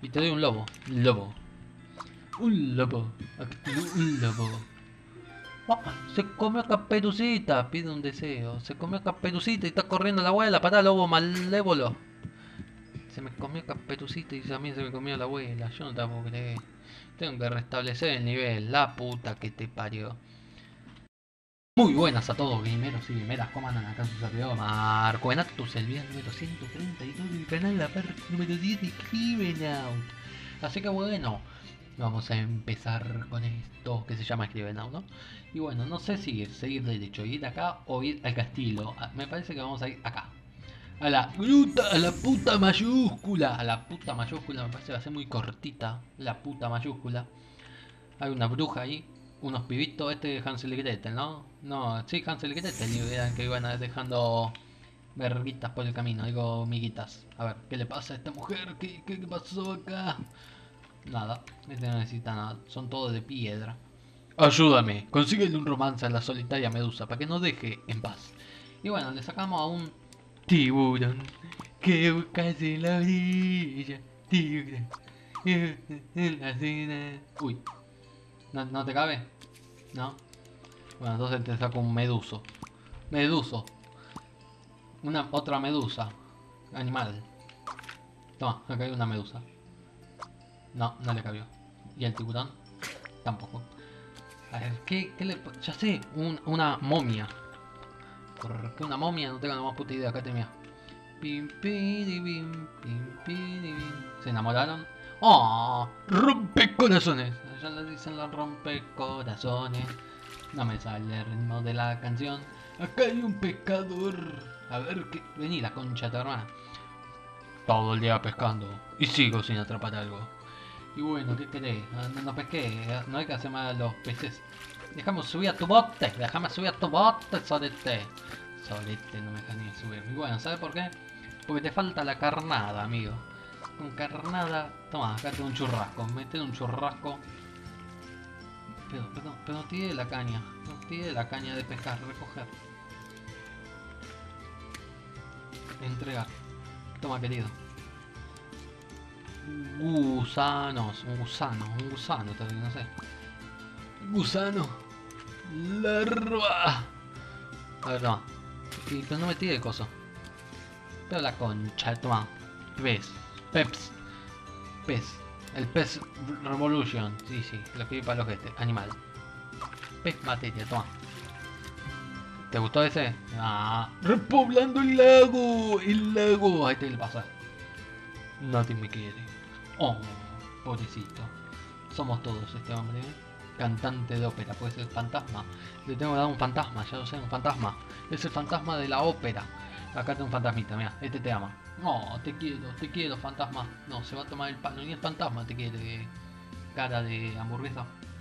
Y te doy un lobo. Lobo. Un lobo. Un lobo. Oh, se comió a Caperucita. Pide un deseo. Se comió a Caperucita y está corriendo la abuela. Pará, lobo malévolo. Se me comió Caperucita y también se me comió la abuela. Yo no te puedo creer. Tengo que restablecer el nivel. La puta que te parió. Muy buenas a todos, gameros y gameras. ¿Cómo andan acá en su servidor? Marco Enatus, el video número 132 del canal, la parte número 10 de Scribblenauts. Así que bueno, vamos a empezar con esto que se llama Scribblenauts, ¿no? Y bueno, no sé si seguir derecho, ir acá o ir al castillo. Me parece que vamos a ir acá. A la gruta, a la puta mayúscula. A la puta mayúscula, me parece que va a ser muy cortita. La puta mayúscula. Hay una bruja ahí. Unos pibitos, este es Hansel y Gretel, ¿no? No, sí, Hansel y Gretel, y eran que iban dejando verguitas por el camino, digo, miguitas. A ver, ¿qué le pasa a esta mujer? ¿Qué pasó acá? Nada, este no necesita nada, son todos de piedra. Ayúdame, consíguele un romance a la solitaria medusa para que nos deje en paz. Y bueno, le sacamos a un tiburón que buscas en la orilla, tiburón en la cena. Uy. ¿No te cabe? ¿No? Bueno, entonces te saco un meduso. Meduso. Otra medusa. Animal. Toma, acá hay una medusa. No le cabió. ¿Y el tiburón? Tampoco. A ver, ¿qué le... Ya sé, una momia. ¿Por qué una momia? No tengo la más puta idea. Acá tenía. Pim, pim, pim. ¿Se enamoraron? ¡Oh! ¡Rompecorazones! Ya le dicen los rompecorazones. No me sale el ritmo de la canción. Acá hay un pescador. A ver qué. Vení, la concha de tu hermana. Todo el día pescando. Y sigo sin atrapar algo. Y bueno, ¿qué querés? No pesqué. No hay que hacer mal a los peces. Déjame subir a tu bote. Déjame subir a tu bote, solete. Solete, no me dejas ni subir. Y bueno, ¿sabes por qué? Porque te falta la carnada, amigo. Con carnada. Toma, acá tengo un churrasco. Mete un churrasco. Pero no tiene la caña. No tiene la caña de pescar, recoger. Entregar. Toma, querido. Gusanos. Un gusano, todavía no sé. Gusano. Larva. A ver, toma. Pero no me tire el coso. Pero la concha, toma. Pez. Peps. Pez. El pez Revolution. Sí, lo que vi para los gestes. Animal. Pez materia, toma. ¿Te gustó ese? Ah. Repoblando el lago. El lago. Ahí te lo pasa. Nadie me quiere. Oh, pobrecito. Somos todos este hombre, ¿eh? Cantante de ópera, puede ser fantasma. Le tengo que dar un fantasma, ya lo sé, un fantasma. Es el fantasma de la ópera. Acá tengo un fantasmita, mira, este te ama. No, te quiero, fantasma. No, se va a tomar el palo, ni el fantasma te quiere. Cara de hamburguesa.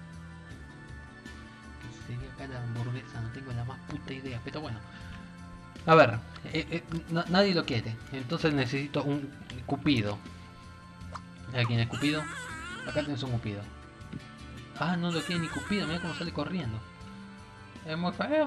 ¿Qué sería cara de hamburguesa? No tengo la más puta idea, pero bueno. A ver, nadie lo quiere, entonces necesito un cupido. ¿A quién es Cupido? Acá tienes un Cupido. Ah, no lo quiere ni Cupido, mira cómo sale corriendo. Es muy feo.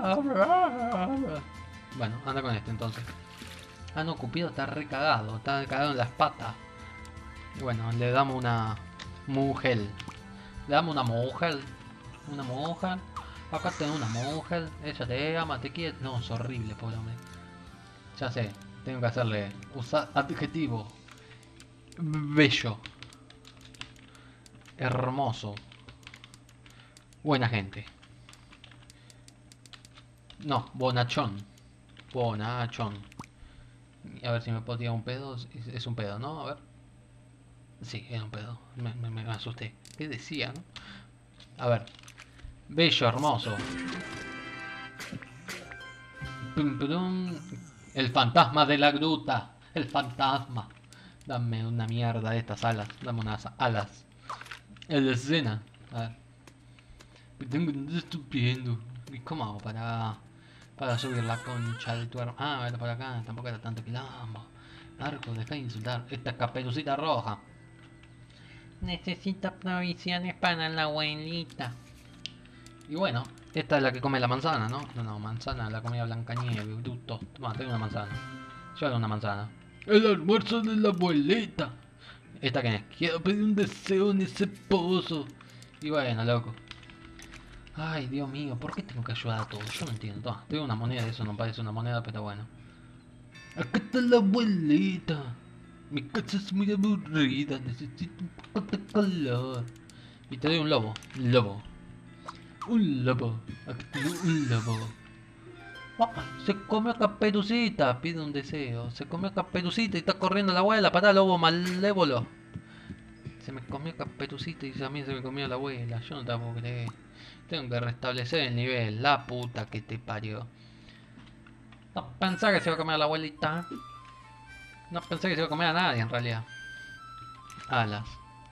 Bueno, anda con este entonces. Ah, no, Cupido está recagado, está cagado en las patas. Bueno, le damos una mujer. Le damos una mujer. Una mujer. Acá tengo una mujer. Ella te ama, te quiere. No, es horrible, pobre hombre. Ya sé, tengo que hacerle. Usar adjetivo. Bello. Hermoso. Buena gente. No, bonachón. Bonachón. A ver si me puedo tirar un pedo. Es un pedo, ¿no? A ver. Sí, era un pedo. Me asusté. ¿Qué decía, no? A ver. Bello, hermoso. Pum, pum. El fantasma de la gruta. El fantasma. Dame una mierda de estas alas. Dame unas alas. El escena. A ver. Estoy viendo. ¿Y cómo hago para subir la concha de tu hermano? Ah, vete por acá. Tampoco era tanto quilombo. Marco, deja de insultar. Esta es Caperucita Roja. Necesito provisiones para la abuelita. Y bueno, esta es la que come la manzana, ¿no? No, manzana, la comida Blancanieves, bruto. Toma, tengo una manzana. Yo hago una manzana. El almuerzo de la abuelita. ¿Esta quién es? Quiero pedir un deseo en ese pozo. Y bueno, loco. Ay, Dios mío, ¿por qué tengo que ayudar a todos? Yo no entiendo. Toma, tengo una moneda, eso no parece una moneda, pero bueno. Acá está la abuelita. Mi casa es muy aburrida, necesito un poco de color. Y te doy un lobo. Lobo. Un lobo. Aquí tengo un lobo. Oh, se comió a Caperucita, pide un deseo. Se comió a Caperucita y está corriendo la abuela. Pará, lobo malévolo. Se me comió Caperucita y también se me comió la abuela. Yo no te puedo creer. Tengo que restablecer el nivel. La puta que te parió. No pensé que se iba a comer a la abuelita. No pensé que se iba a comer a nadie en realidad. Alas.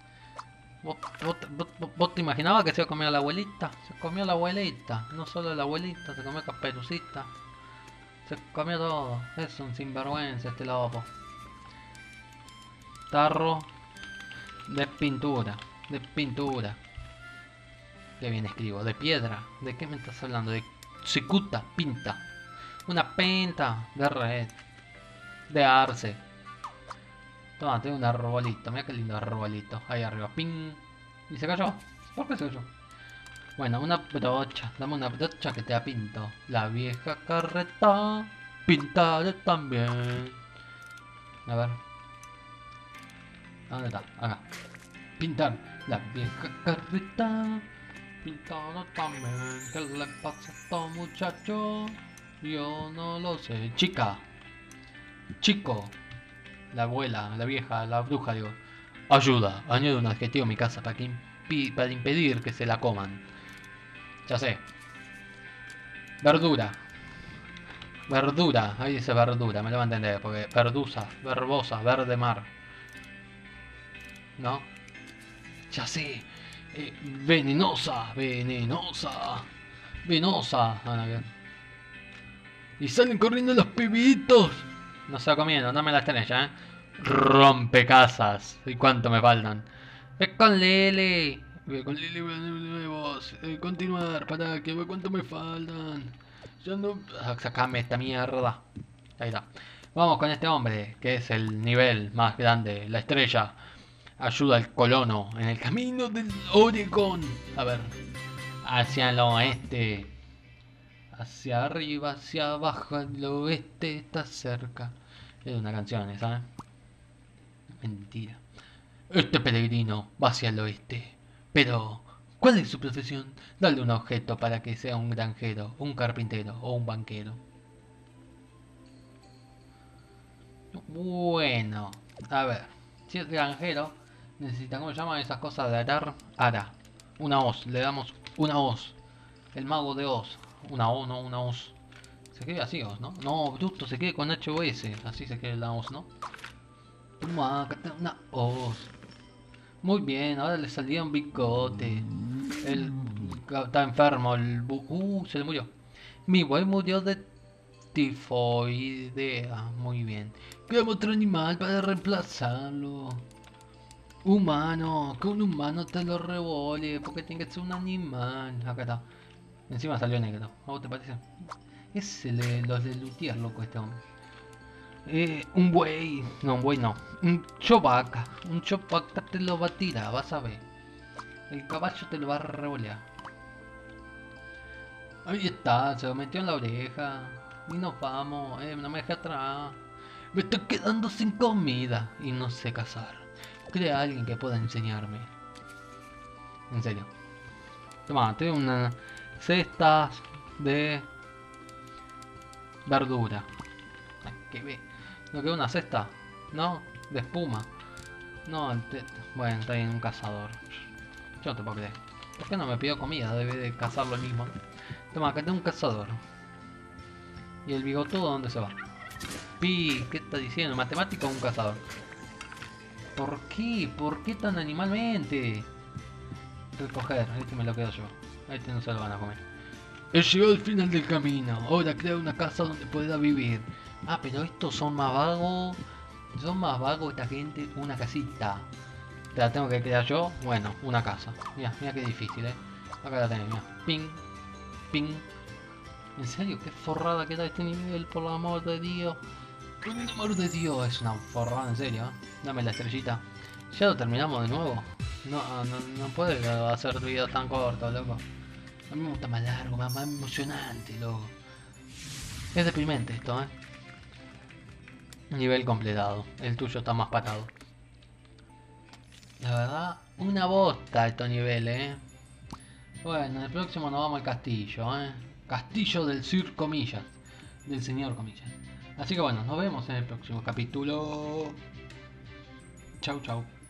¿Vos te imaginabas que se iba a comer a la abuelita? Se comió a la abuelita. No solo a la abuelita, se comió a Caperucita. Se comió todo. Es un sinvergüenza este lobo. Tarro de pintura. De pintura. Qué bien escribo. De piedra. ¿De qué me estás hablando? De cicuta. Pinta. Una pinta. De red. De arce. Toma, tengo un arbolito. Mira qué lindo arbolito. Ahí arriba. Ping. Y se cayó. ¿Por qué se cayó? Bueno, una brocha. Dame una brocha que te la pinto. La vieja carreta. Pintaré también. A ver. ¿Dónde está? Acá. Pintar. La vieja carreta. Pintada también. ¿Qué le pasa a estos muchachos? Yo no lo sé. Chica. Chico. La abuela, la vieja, la bruja, digo. Ayuda. Añado un adjetivo a mi casa para impedir que se la coman. Ya sé. Verdura. Verdura. Ahí dice verdura. Me lo va a entender. Porque verdusa, verbosa, verde mar. ¿No? Ya sé. Venenosa. Venenosa. Venosa. Van a ver. Y salen corriendo los pibitos. No se va comiendo. Dame la estrella, Rompecasas. ¿Y cuánto me faltan? Ve con Lele. Ve con Lele nuevos. Continuar. Para que ve cuánto me faltan. Yo no... Sacame esta mierda. Ahí está. Vamos con este hombre, que es el nivel más grande. La estrella. Ayuda al colono en el camino del Oregón. A ver. Hacia el oeste. Hacia arriba, hacia abajo, el oeste está cerca. Es una canción esa, ¿eh? Mentira. Este peregrino va hacia el oeste. Pero, ¿cuál es su profesión? Dale un objeto para que sea un granjero, un carpintero o un banquero. Bueno, a ver. Si es granjero, necesita, ¿cómo se llaman esas cosas de arar? Ara. Una hoz, le damos una hoz. El mago de Oz. Una O, no, una hoz. Se escribe así, Oz, ¿no? No, bruto, se escribe con HOS. Así se escribe la hoz, ¿no? Toma, acá está una hoz. Muy bien, ahora le salía un bigote. Él está enfermo, se le murió. Mi boy murió de tifoidea. Muy bien. Creamos otro animal para reemplazarlo. Humano, que un humano te lo revole, porque tiene que ser un animal. Acá está. Encima salió negro. ¿A vos te parece? Es los de Lutier, loco, este hombre. Un buey. No, un buey no. Un chovaca. Un chovaca te lo va a tirar, vas a ver. El caballo te lo va a revolear. Ahí está, se lo metió en la oreja. Y nos vamos, no me deje atrás. Me estoy quedando sin comida y no sé cazar. Crea alguien que pueda enseñarme. En serio. Toma, tengo una cesta de verdura. ¿Qué ve? ¿No quedó una cesta? ¿No? De espuma. No, bueno, está bien, un cazador. Yo no te puedo creer. ¿Por qué no me pidió comida? Debe de cazarlo mismo. Toma, acá tengo un cazador. ¿Y el bigotudo dónde se va? Pi, ¿qué está diciendo? ¿Matemático o un cazador? ¿Por qué? ¿Por qué tan animalmente? Recoger, este me lo quedo yo. Este no se lo van a comer. He llegado al final del camino. Ahora crea una casa donde pueda vivir. Ah, pero estos son más vagos. Son más vagos esta gente. Una casita. ¿Te la tengo que crear yo? Bueno, una casa. Mira, mira qué difícil, Acá la tenés, mira. Ping. Ping. ¿En serio? ¿Qué forrada queda este nivel? Por el amor de Dios. Por el amor de Dios. Es una forrada, en serio. Dame la estrellita. Ya lo terminamos de nuevo. No puede hacer videos tan cortos, loco. A mí me gusta más largo, más emocionante, loco. Es deprimente esto, ¿eh? Nivel completado. El tuyo está más patado. La verdad, una bosta estos niveles, ¿eh? Bueno, en el próximo nos vamos al castillo, ¿eh? Castillo del Sir Comillas. Del señor Comillas. Así que bueno, nos vemos en el próximo capítulo. Chau, chau.